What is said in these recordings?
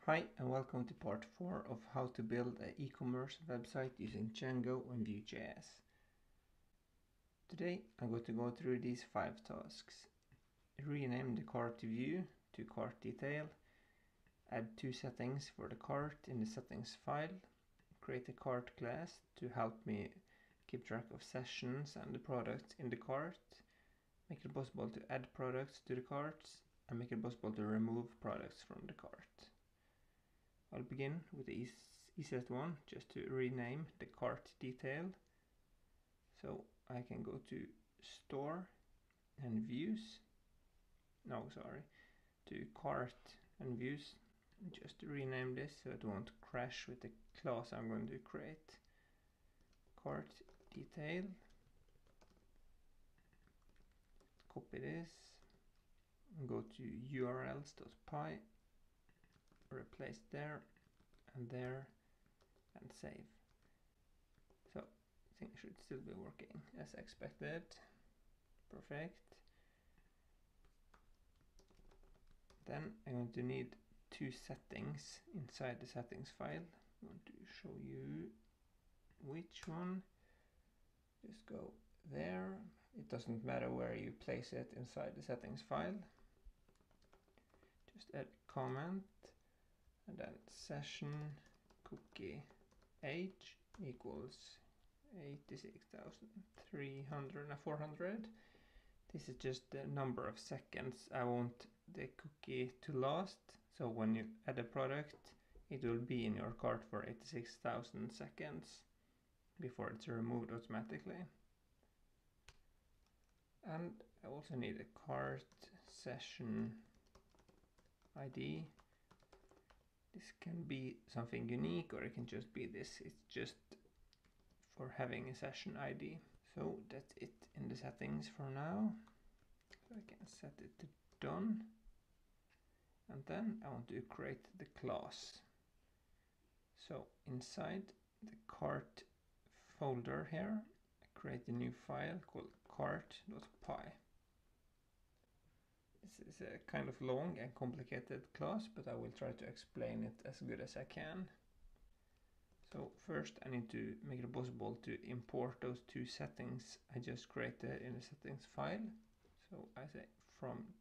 Hi and welcome to part 4 of how to build an e-commerce website using Django and Vue.js. Today I'm going to go through these 5 tasks. Rename the cart to view to cart detail, add 2 settings for the cart in the settings file, create a cart class to help me keep track of sessions and the products in the cart, make it possible to add products to the carts, and make it possible to remove products from the cart. I'll begin with the easiest one, just to rename the cart detail. So I can go to store and views. To cart and views. Just to rename this so it won't crash with the class I'm going to create. Cart detail. Copy this. And go to urls.py. Replace there, and save. So things should still be working as expected. Perfect. Then I'm going to need 2 settings inside the settings file. I'm going to show you which one. Just go there. It doesn't matter where you place it inside the settings file. Just add comment. And then session cookie age equals 86,300 and 400. This is just the number of seconds I want the cookie to last. So when you add a product, it will be in your cart for 86,000 seconds before it's removed automatically. And I also need a cart session ID. This can be something unique, or it can just be this. It's just for having a session ID. So that's it in the settings for now. So I can set it to done. And then I want to create the class. So inside the cart folder here, I create a new file called cart.py. This is a kind of long and complicated class, but I will try to explain it as good as I can. So first I need to make it possible to import those 2 settings I just created in the settings file. So I say from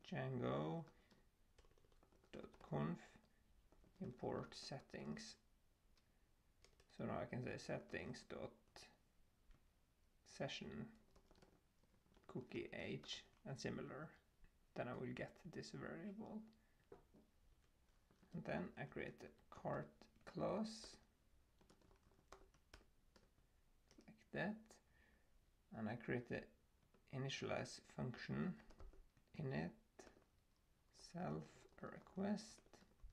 django.conf import settings. So now I can say settings.session cookie age and similar. Then I will get this variable. And then I create a cart class like that. And I create the initialize function init self request.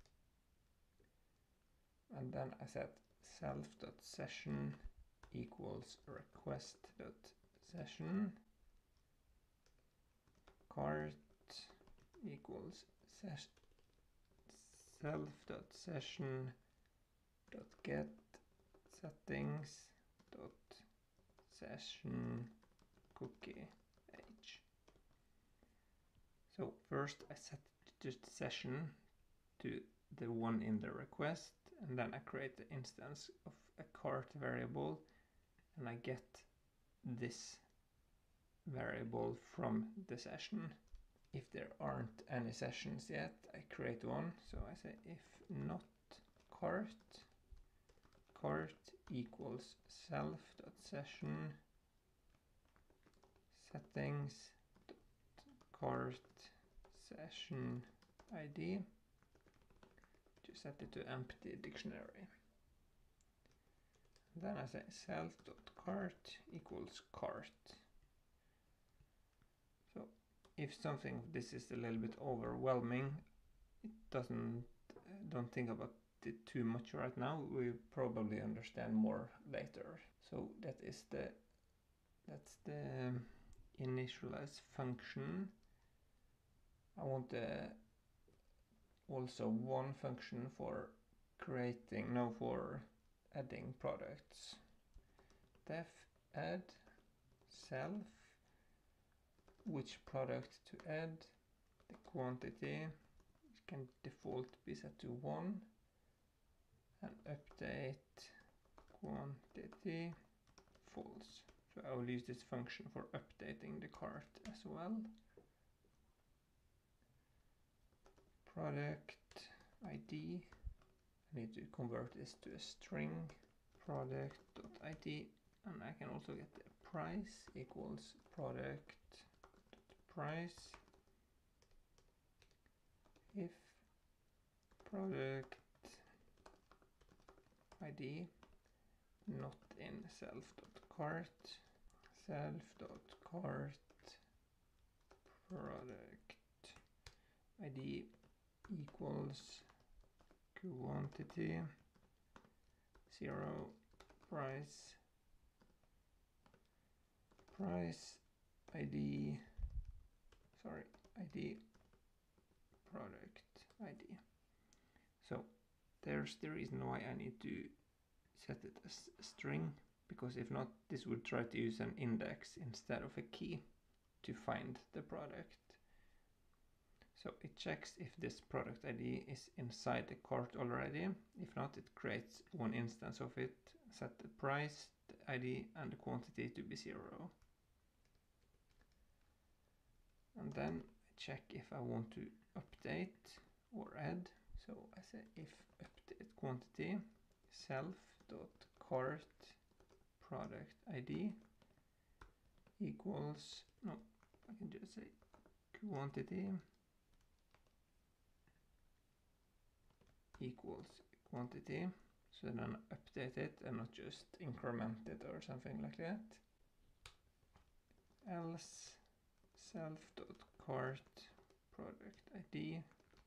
And then I set self.session equals request.session cart equals self.session.get settings.session cookie age. So first I set just session to the one in the request, and then I create the instance of a cart variable, and I get this variable from the session. If there aren't any sessions yet, I create one. So I say if not cart equals self.session settings.cart session ID. Just set it to empty dictionary. Then I say self.cart equals cart. So if something this is a little bit overwhelming, don't think about it too much right now. We probably understand more later. So that's the initialize function. I want also one function for for adding products. Def add self, which product to add, the quantity can default be set to 1, and update quantity false. So I will use this function for updating the cart as well. Product ID, I need to convert this to a string, product.id, and I can also get the price equals product.price if product ID not in self.cart, self.cart product ID equals quantity 0 price ID product ID. So there's the reason why I need to set it as a string, because if not, this would try to use an index instead of a key to find the product. So it checks if this product ID is inside the cart already. If not, it creates one instance of it, set the price, the ID, and the quantity to be 0. And then I check if I want to update or add. So I say if update quantity self.cart product ID equals, no, I can just say quantity equals quantity, so then update it and not just increment it or something like that. Else self.cart product ID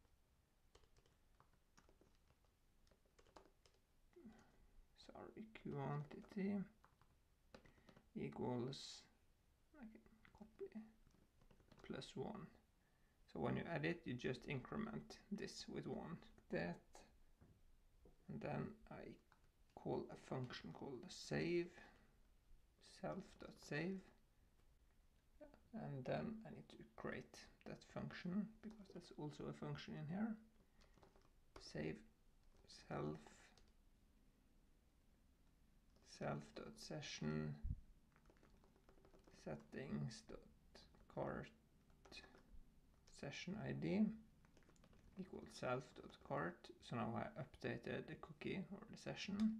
quantity equals, I can copy, +1. So when you add it, you just increment this with 1. That, and then I call a function called save, self.save, and then I need to create that function because that's also a function in here. Save self.session settings.cart session ID equals self.cart. So now I updated the cookie or the session.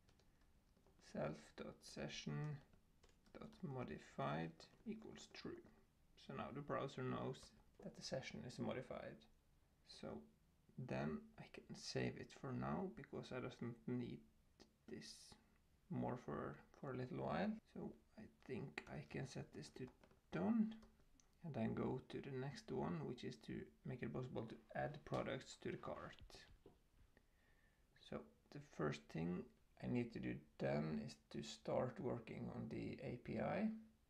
Self.session.modified equals true. So now the browser knows that the session is modified. So then I can save it for now because I don't need this more for a little while. So I think I can set this to done and then go to the next one, which is to make it possible to add products to the cart. So the first thing I need to do then is to start working on the API.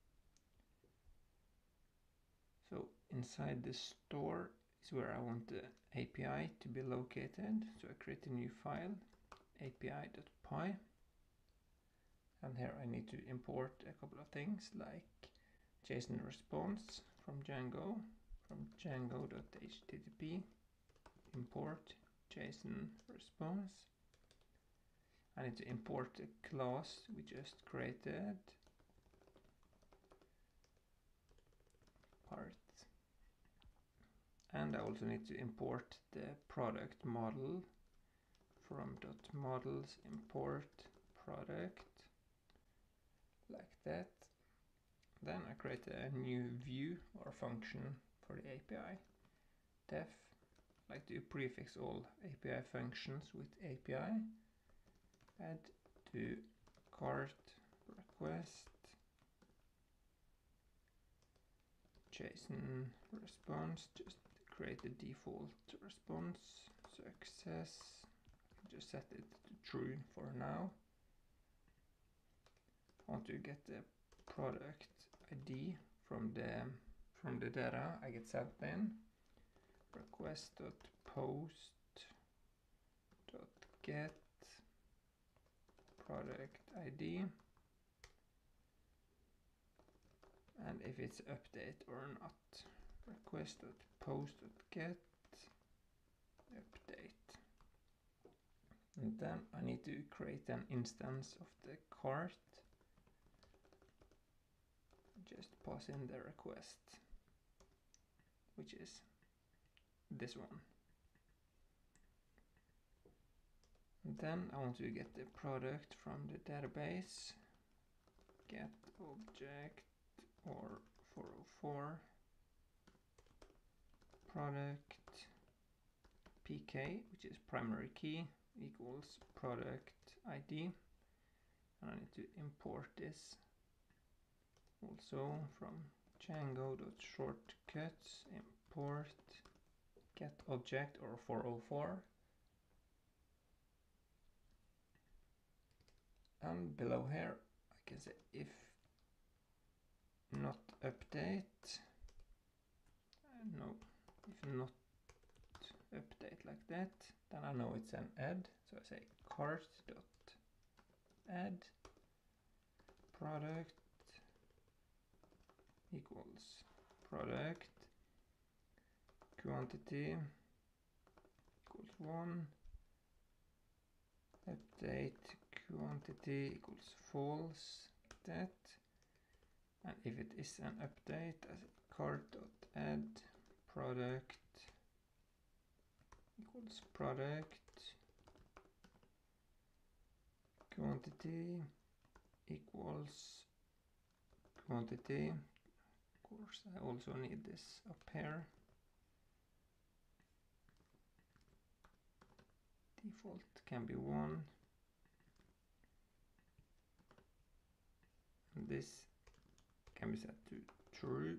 So inside the store is where I want the API to be located. So I create a new file, api.py. And here I need to import a couple of things like JSON response from Django, from django.http, import JSON response. I need to import the class we just created, part. And I also need to import the product model from .models import product, like that. Then I create a new view or function for the API. Def, like to prefix all API functions with API. Add to cart request JSON response, just create the default response. Success, just set it to true for now. I want to get the product ID from the data I get sent in. Request.post.get product ID, and if it's update or not. Request.post.get update. And then I need to create an instance of the cart. Just pass in the request, which is this one. And then I want to get the product from the database. Get object or 404 product pk, which is primary key, equals product ID. And I need to import this also from Django.shortcuts, import get object or 404. And below here I can say if not update, no, if not update like that, then I know it's an add. So I say cart.add product equals product quantity equals 1, update quantity equals false, that, and if it is an update, as cart.add product equals product quantity equals quantity. Of course, I also need this up here. Default can be 1. And this can be set to true.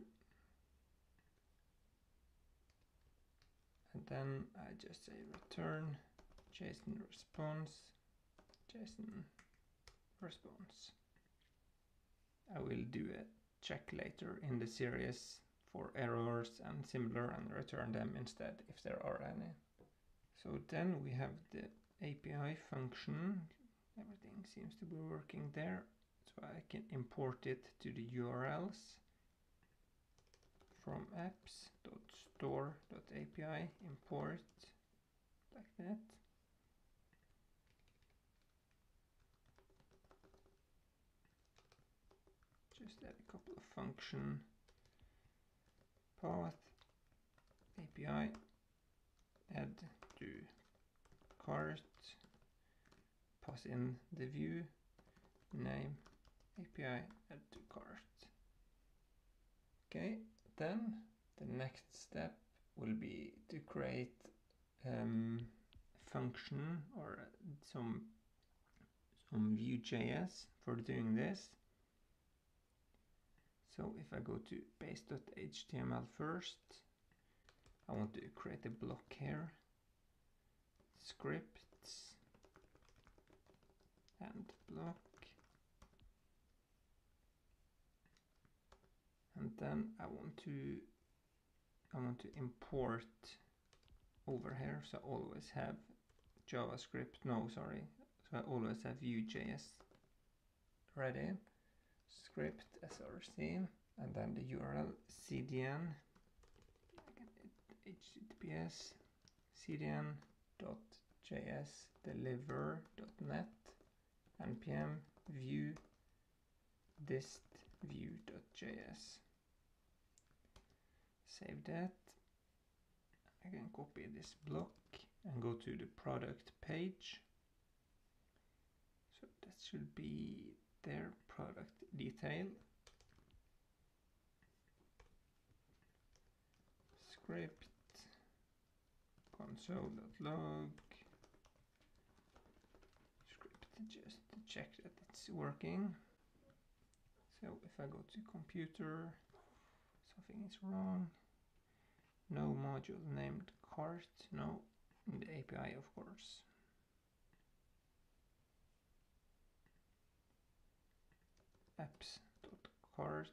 And then I just say return JSON response, JSON response. I will do a check later in the series for errors and similar and return them instead if there are any. So then we have the API function. Everything seems to be working there. So I can import it to the URLs from apps.store.api, import like that. Just add a couple of function path API, add to cart, pass in the view name API, add to cart. Okay, then the next step will be to create function or some Vue.js for doing this. So if I go to base.html first, I want to create a block here, scripts and block, and then I want to import over here, so I always have JavaScript, so I always have Vue.js ready, script src, and then the URL cdn, https cdn.jsdeliver.net npm view dist vue.js. Save that. I can copy this block and go to the product page. So that should be their product detail. Script console.log script just to check that it's working. So if I go to computer, something is wrong. No module named cart, no, in the API of course. apps.cart.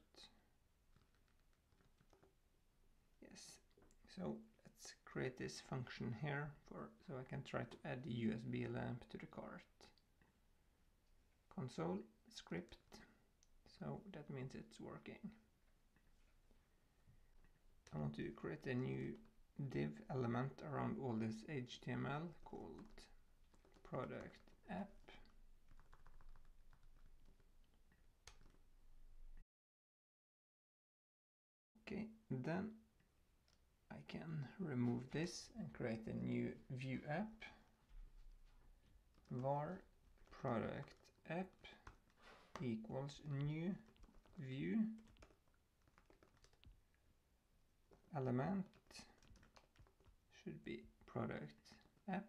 Yes, so let's create this function here so I can try to add the USB lamp to the cart. Console script, so that means it's working. I want to create a new div element around all this HTML called product app. Okay, then I can remove this and create a new Vue app. Var product app equals new Vue element should be product app.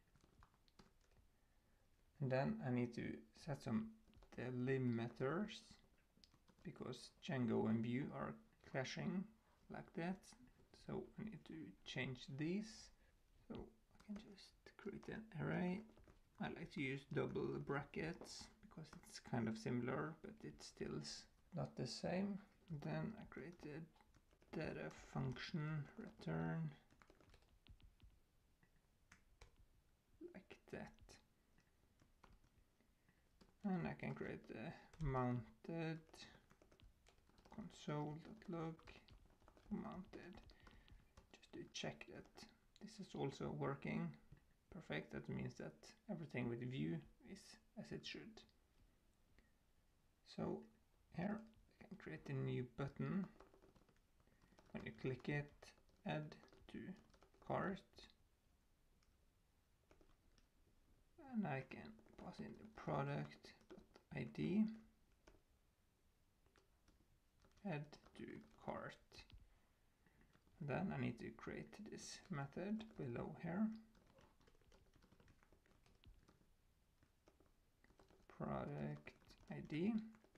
And then I need to set some delimiters because Django and Vue are clashing like that. So I need to change these. So I can just create an array. I like to use double brackets because it's kind of similar, but it's still not the same. Then I created data function return like that. And I can create a mounted console.log mounted just to check that this is also working. Perfect. That means that everything with Vue is as it should. So here I can create a new button. When you click it, add to cart, and I can pass in the product.id, add to cart. Then I need to create this method below here. Product ID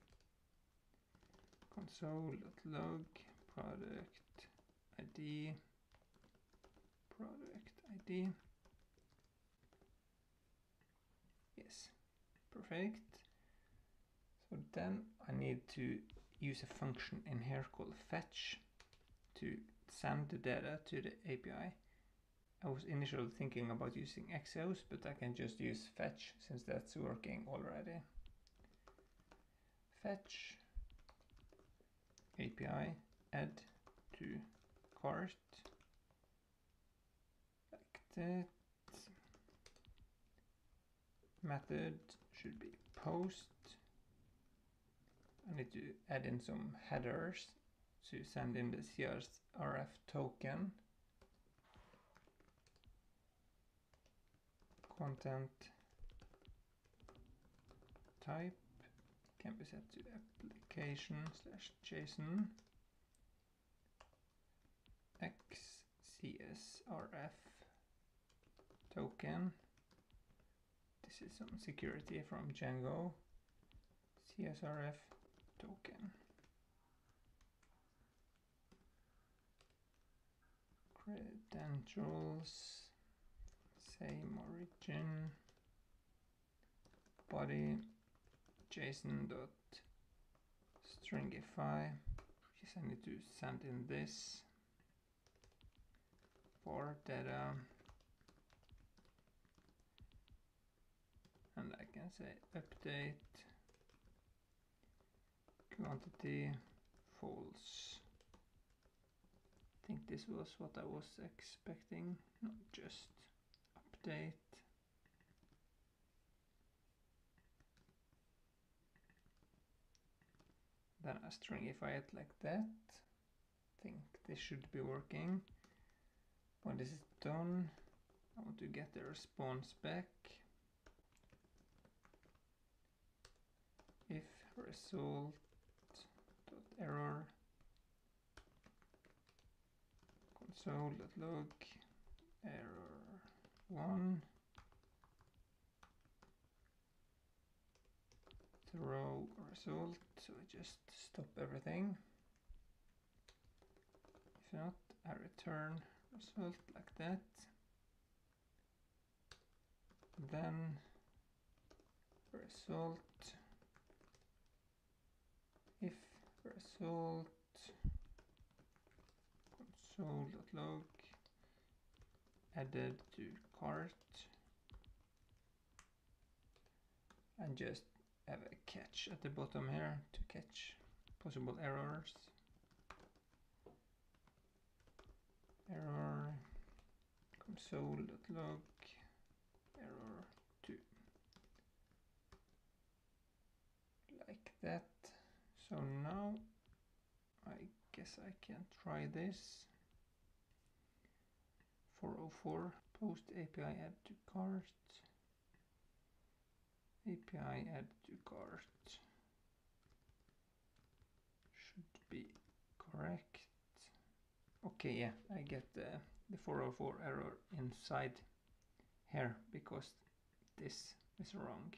console.log product ID yes, perfect. So then I need to use a function in here called fetch to send the data to the API. I was initially thinking about using Exos, but I can just use fetch since that's working already. Fetch API add to cart like that. Method should be post. I need to add in some headers to send in the CSRF token. Content type can be set to application/JSON XCSRF token. This is some security from Django. CSRF token. Credentials, same origin, body, JSON.stringify. Yes, I need to send in this for data, and I can say update quantity false. I think this was what I was expecting, not just update. Then I stringify it like that. I think this should be working. When this is done, I want to get the response back. If result.error console.log error 1 throw result, so I just stop everything. If not, I return result like that. Then result if result console.log added to cart, and just have a catch at the bottom here to catch possible errors. Error console.log error 2. that. So now I guess I can try this. 404 post API add to cart. API add to cart should be correct. Okay, yeah, I get the 404 error inside here because this is wrong.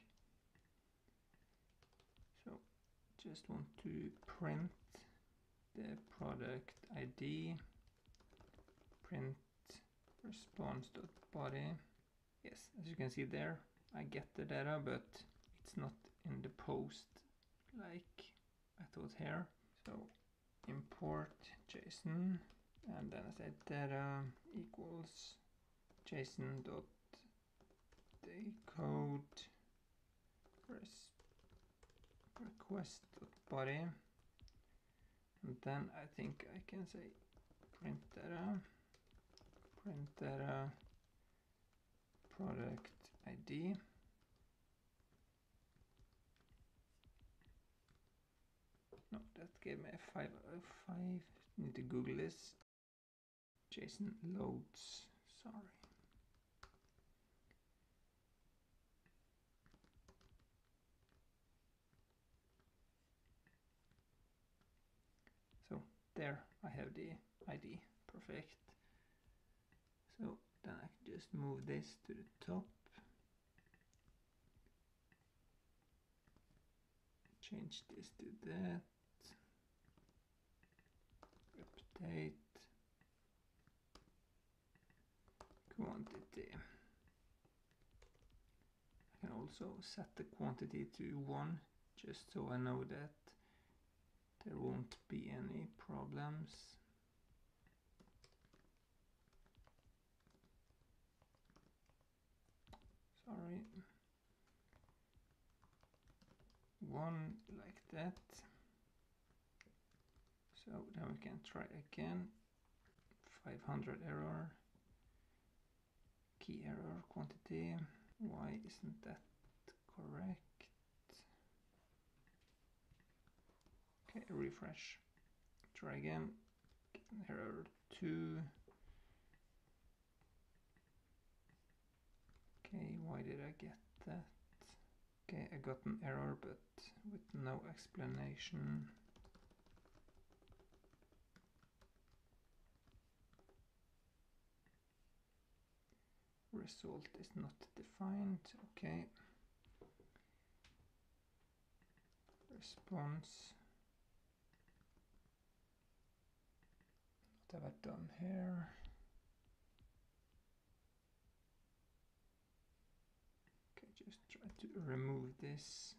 So just want to print the product ID, print response.body. Yes, as you can see there, I get the data, but it's not in the post like I thought here. So import JSON, and then I say data equals JSON.decode request.body, and then I think I can say print data product ID. No, that gave me a 505. Need to Google this. JSON loads. Sorry. So there I have the ID. Perfect. So then I can just move this to the top. Change this to that. Update. Quantity. I can also set the quantity to 1, just so I know that there won't be any problems. Sorry. 1 like that. So then we can try again. 500 error. Key error quantity. Why isn't that correct? Okay, refresh. Try again. Error 2. Okay, why did I get that? Okay, I got an error, but with no explanation. Result is not defined. Okay. Response. What have I done here? Okay, just try to remove this.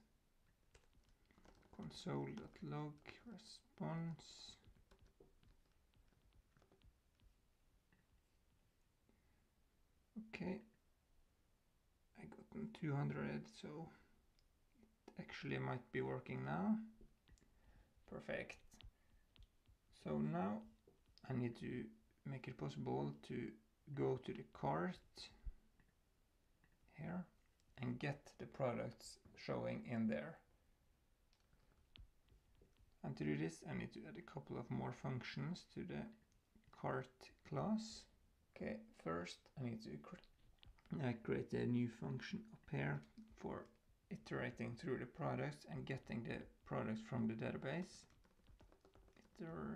Console.log response. Okay, I gotten 200, so it actually might be working now. Perfect. So now I need to make it possible to go to the cart here and get the products showing in there. And to do this, I need to add a couple of more functions to the cart class. Okay, first I need to create a new function up here for iterating through the products and getting the products from the database. Iter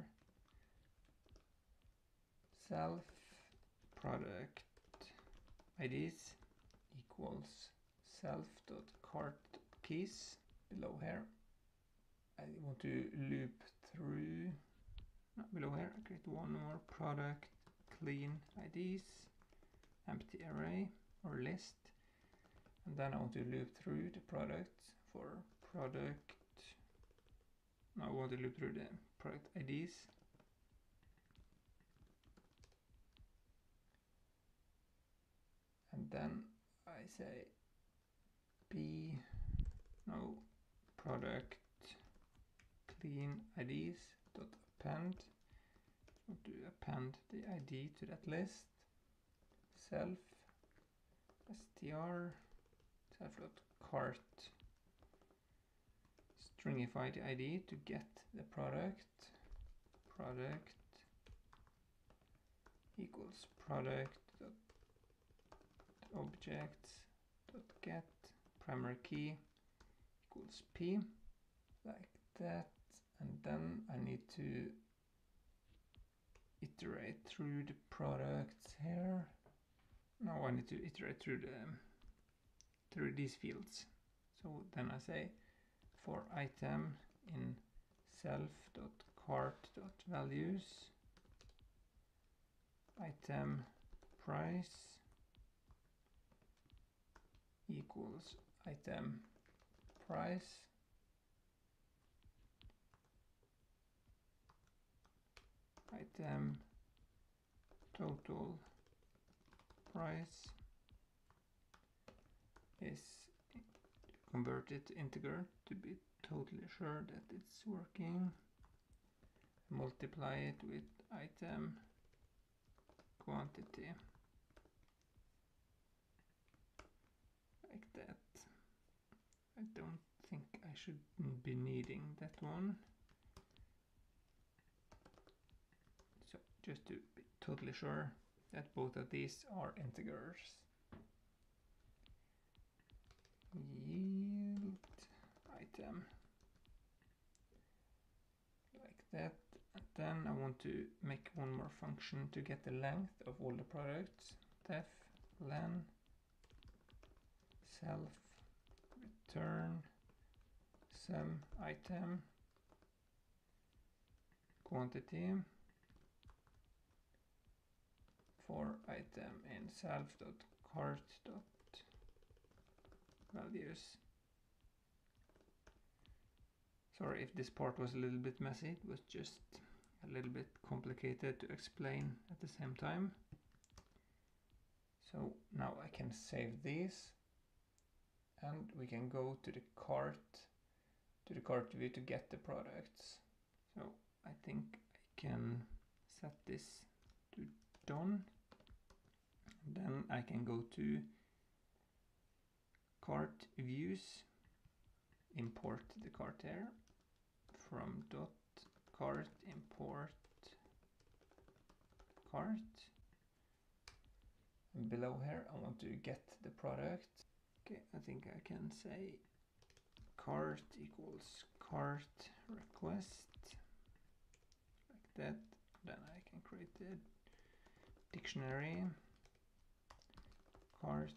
self product IDs equals self.cart.keys below here. I want to loop through, not below here, I create one more product clean IDs, empty array or list, and then I want to loop through the products for product, I want to loop through the product IDs, and then I say product clean IDs dot append. So to append the ID to that list, self str self.cart stringify the ID to get the product. Product equals product dot objects dot get primary key equals p, like that. And then I need to iterate through the products here. Now I need to iterate through these fields. So then I say for item in self.cart.values item price equals item price item total price is converted to integer to be totally sure that it's working. Multiply it with item quantity, like that. I don't think I should be needing that one. So just to be totally sure that both of these are integers. Yield item, like that. And then I want to make one more function to get the length of all the products. Def len self return sum item quantity for item in self.cart.values. Sorry if this part was a little bit messy, it was just a little bit complicated to explain at the same time. So now I can save these and we can go to the cart view to get the products. So I think I can set this to done. And then I can go to cart views, import the cart here from dot cart import cart. And below here I want to get the product. Okay, I think I can say cart equals cart request, like that. Then I can create a dictionary cart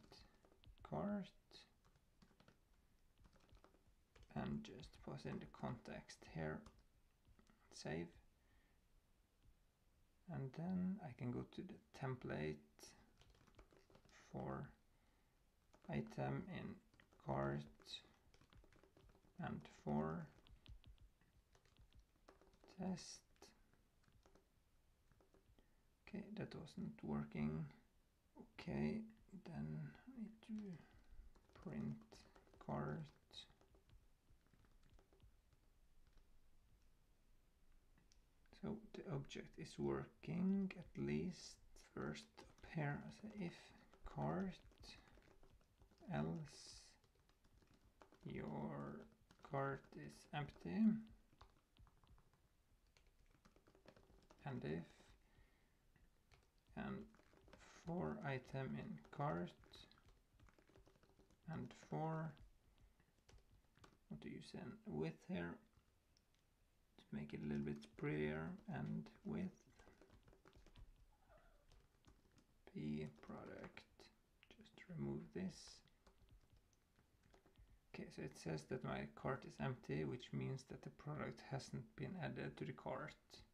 and just pass in the context here, save. And then I can go to the template for item in cart and for test. Okay, that wasn't working. Okay, then I need to print cart. So the object is working at least. First up here I say if cart else your cart is empty, and if and for item in cart and for what do you send with here to make it a little bit prettier, and with p product. Just remove this. Okay, so it says that my cart is empty, which means that the product hasn't been added to the cart.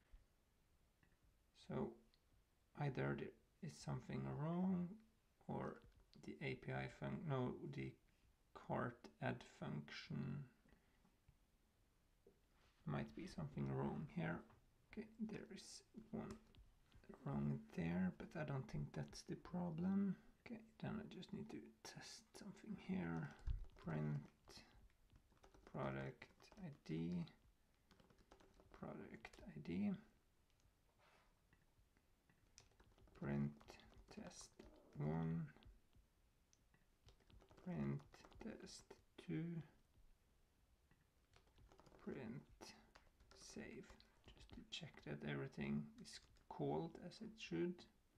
So either there is something wrong, or the API the cart add function might be something wrong here. Okay, there is one wrong there, but I don't think that's the problem. Okay, then I just need to test something here. Print product ID, print test 1, print test 2, everything is called as it should.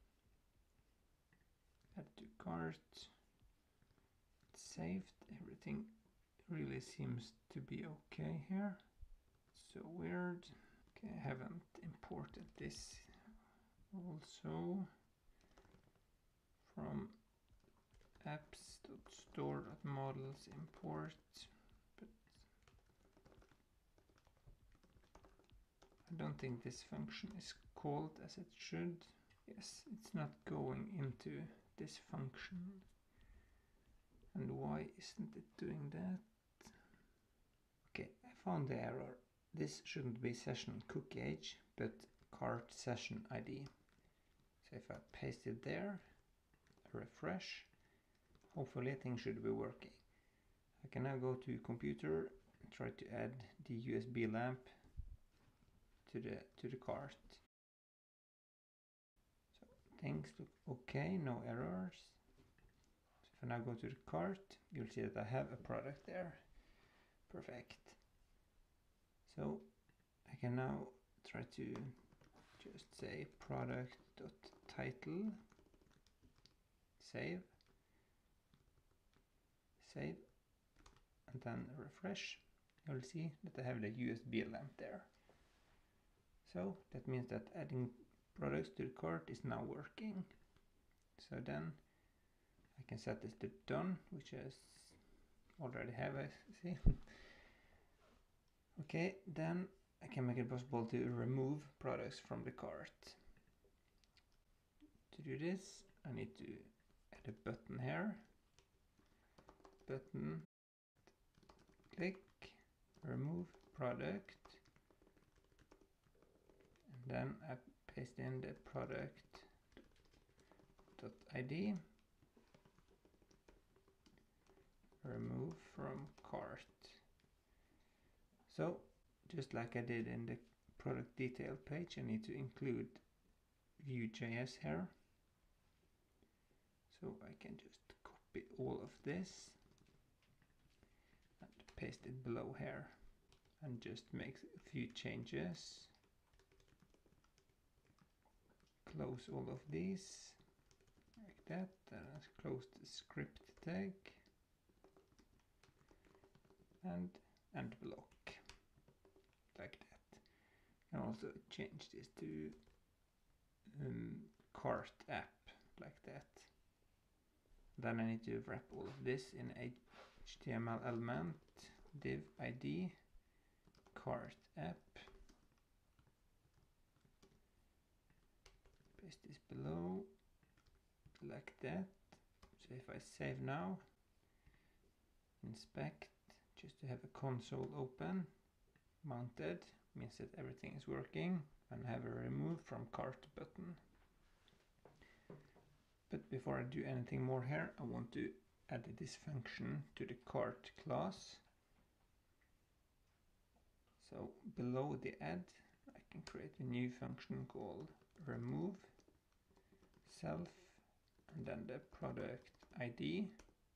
Add to cart. Saved. Everything really seems to be okay here. So weird. Okay, I haven't imported this also from apps.store.models import, but I don't think this function is called as it should. Yes, it's not going into this function. And why isn't it doing that? Okay, I found the error. This shouldn't be session cookie age, but cart session ID. So if I paste it there, refresh, hopefully things should be working. I can now go to computer and try to add the USB lamp to the cart. So things look okay, no errors. So if I now go to the cart, you'll see that I have a product there. Perfect. So I can now try to just say product.title, save, and then refresh. You'll see that I have the USB lamp there. So that means that adding products to the cart is now working. So then I can set this to done, which is already have, I see. Okay, then I can make it possible to remove products from the cart. To do this, I need to add a button here. Button, click, remove product, and then I paste in the product.id, remove from cart. So just like I did in the product detail page, I need to include Vue.js here. So I can just copy all of this and paste it below here and just make a few changes. Close all of these like that, and close the script tag and end block like that. And also change this to cart app like that. Then I need to wrap all of this in HTML element, div ID, cart app. Paste this below like that. So if I save now, inspect, just to have a console open, mounted, means that everything is working, and have a remove from cart button. But before I do anything more here, I want to add this function to the cart class. So below the add, I can create a new function called remove self, and then the product ID.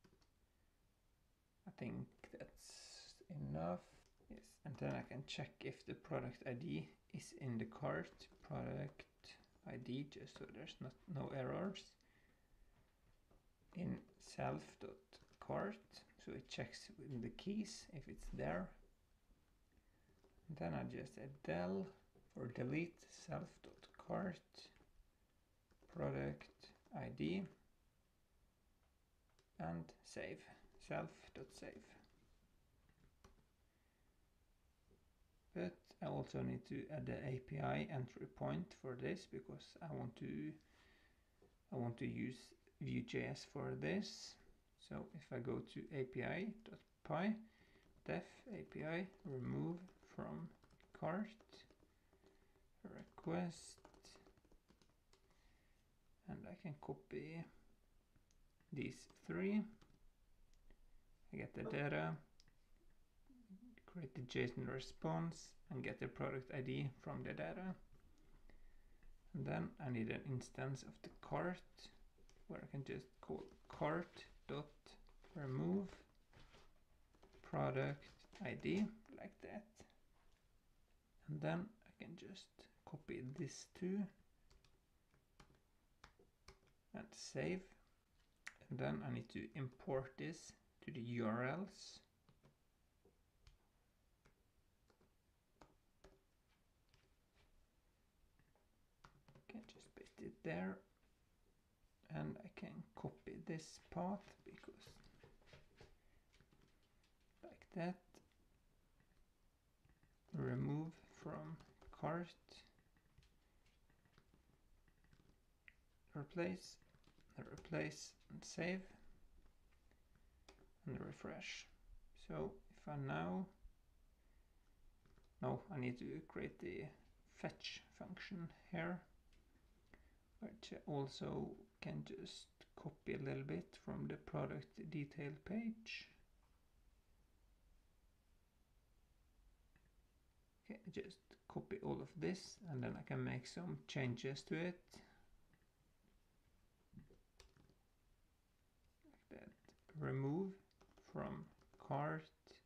I think that's enough. Yes, and then I can check if the product ID is in the cart. Product ID, just so there's no errors. In self.cart, so it checks in the keys if it's there. And then I just add del or delete self.cart product ID and save, self.save. But I also need to add the API entry point for this, because I want to use Vue.js for this. So if I go to api.py, def API remove from cart request, and I can copy these three. I get the data, create the JSON response, and get the product ID from the data. And then I need an instance of the cart, where I can just call cart.remove product ID like that. And then I can just copy this too and save. And then I need to import this to the URLs. Okay, just paste it there. And I can copy this path because like that. Remove from cart. Replace and save and refresh. So if I now, I need to create the fetch function here, which I also can just copy a little bit from the product detail page. Okay, just copy all of this and then I can make some changes to it. Remove from cart.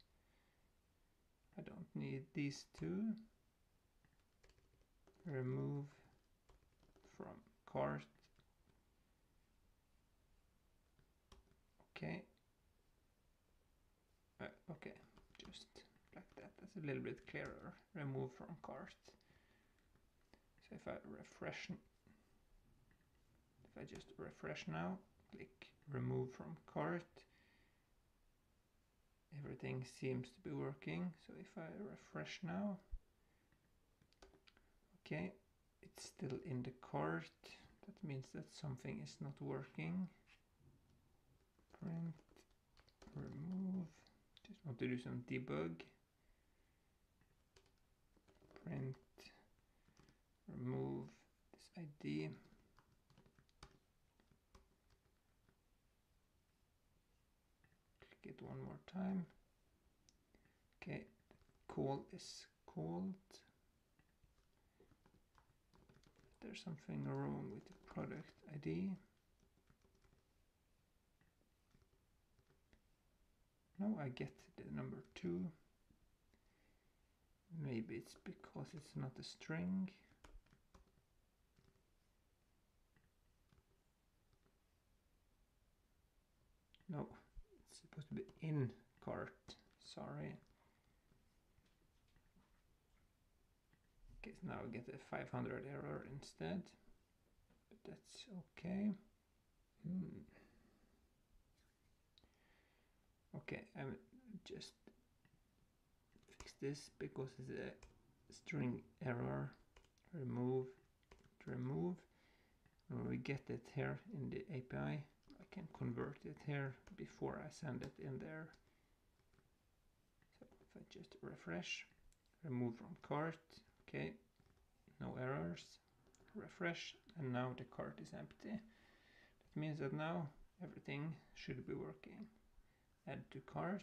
I don't need these two. Remove from cart. Okay. Okay, just like that. That's a little bit clearer. Remove from cart. So if I just refresh now, click remove from cart, everything seems to be working. So if I refresh now, okay, it's still in the cart. That means that something is not working. Print, remove, just want to do some debug. Print, remove this ID. It one more time. Okay, call is called. There's something wrong with the product ID. No, I get the number 2. Maybe it's because it's not a string. No. It's supposed to be in cart, sorry. Okay, so now I get a 500 error instead, but that's okay. Okay, I will just fix this because it's a string error. Remove. When we get it here in the API, I can convert it here before I send it in there. So if I just refresh, remove from cart, okay, no errors, refresh, and now the cart is empty. That means that now everything should be working. Add to cart,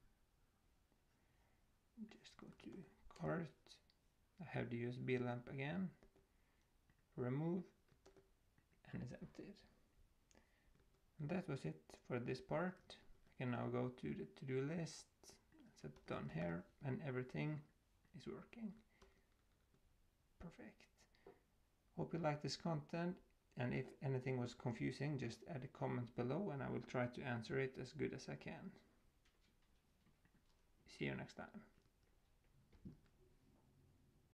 just go to cart, I have the USB lamp again, remove, and it's emptied. And that was it for this part. I can now go to the to-do list, set done here, and everything is working. Perfect. Hope you like this content, and if anything was confusing, just add a comment below and I will try to answer it as good as I can. See you next time.